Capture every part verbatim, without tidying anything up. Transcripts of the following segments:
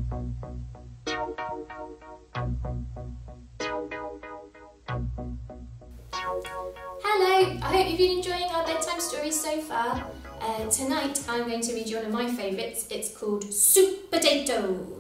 Hello, I hope you've been enjoying our bedtime stories so far. Uh, tonight I'm going to read you one of my favourites. It's called Soup Potato.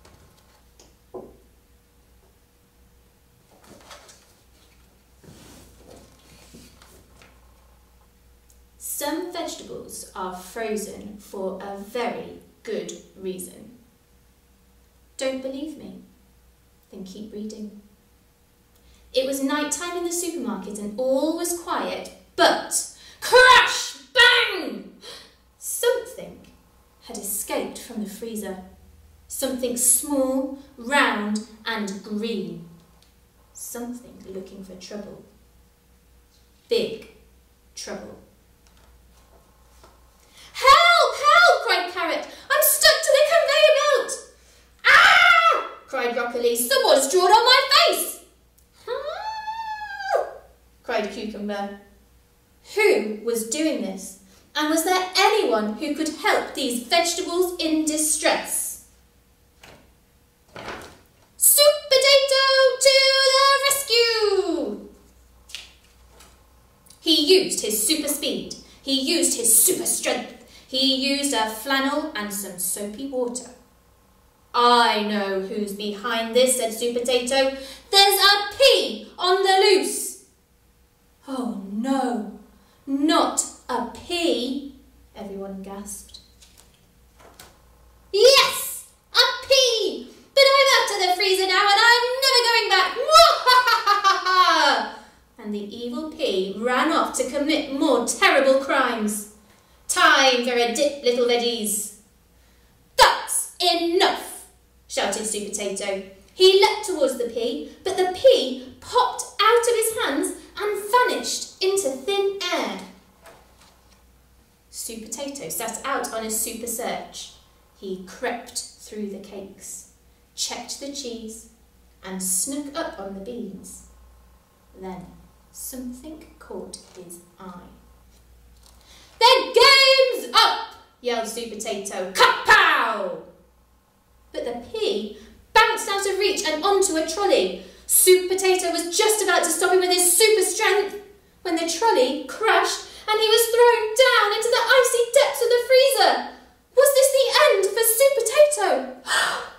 Some vegetables are frozen for a very good reason. Don't believe me? Then keep reading. It was night time in the supermarket and all was quiet, but crash! Bang! Something had escaped from the freezer. Something small, round and green. Something looking for trouble. Big trouble. Help! Help! Cried Carrot. I'm stuck to the conveyor belt! Ah! Cried Broccoli. Someone's drawn on my face! Cried Cucumber. Who was doing this? And was there anyone who could help these vegetables in distress? Soup Potato to the rescue! He used his super speed. He used his super strength. He used a flannel and some soapy water. I know who's behind this, said Soup Potato. There's a pea on the loose. Oh no, not a pea, everyone gasped. Yes, a pea! But I'm out of the freezer now and I'm never going back! And the evil pea ran off to commit more terrible crimes. Time for a dip, little veggies. That's enough, shouted Soup Potato. He leapt towards the pea, but the pea popped out of his hands and vanished into thin air. Soup Potato set out on his super search. He crept through the cakes, checked the cheese, and snuck up on the beans. Then something caught his eye. The game's up! Yelled Soup Potato. Kapow! But the pea bounced out of reach and onto a trolley. Soup Potato was just about to stop him with his super strength when the trolley crashed and he was thrown down into the icy depths of the freezer. Was this the end for Soup Potato?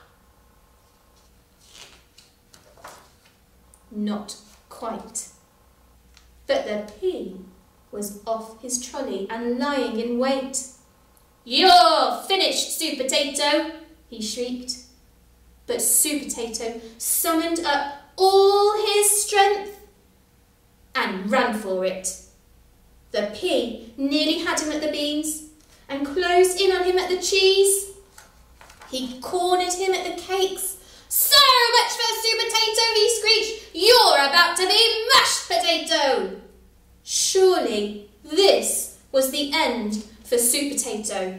Not quite. But the pea was off his trolley and lying in wait. You're finished, Soup Potato, he shrieked. But Soup Potato summoned up all his strength and ran for it. The pea nearly had him at the beans and closed in on him at the cheese. He cornered him at the cakes. So much for Soup Potato, he screeched. You're about to be mashed potato. Surely this was the end for Soup Potato.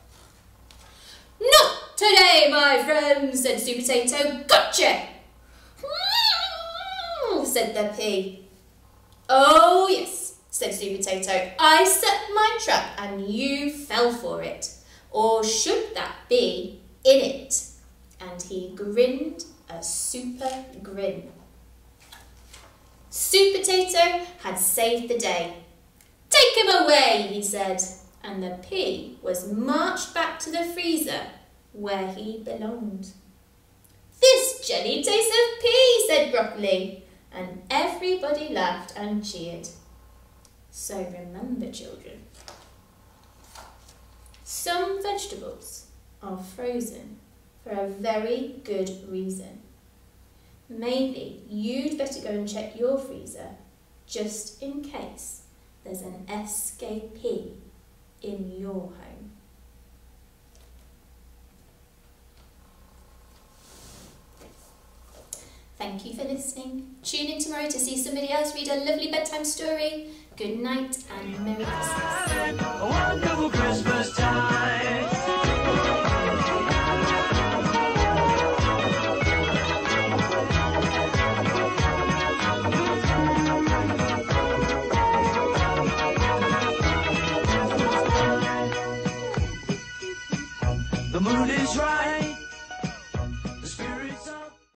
Not today, my friends, said Soup Potato. Gotcha! Said the pea. Oh yes, said Soup Potato. I set my trap and you fell for it. Or should that be in it? And he grinned a super grin. Soup Potato had saved the day. Take him away, he said, and the pea was marched back to the freezer where he belonged. This jelly tastes of pea, said Broccoli, and everybody laughed and cheered. So remember, children, some vegetables are frozen for a very good reason. Maybe you'd better go and check your freezer just in case there's an escapee in your home. Thank you for listening. Tune in tomorrow to see somebody else read a lovely bedtime story. Good night and Merry Christmas. Wonderful Christmas time. The mood is right.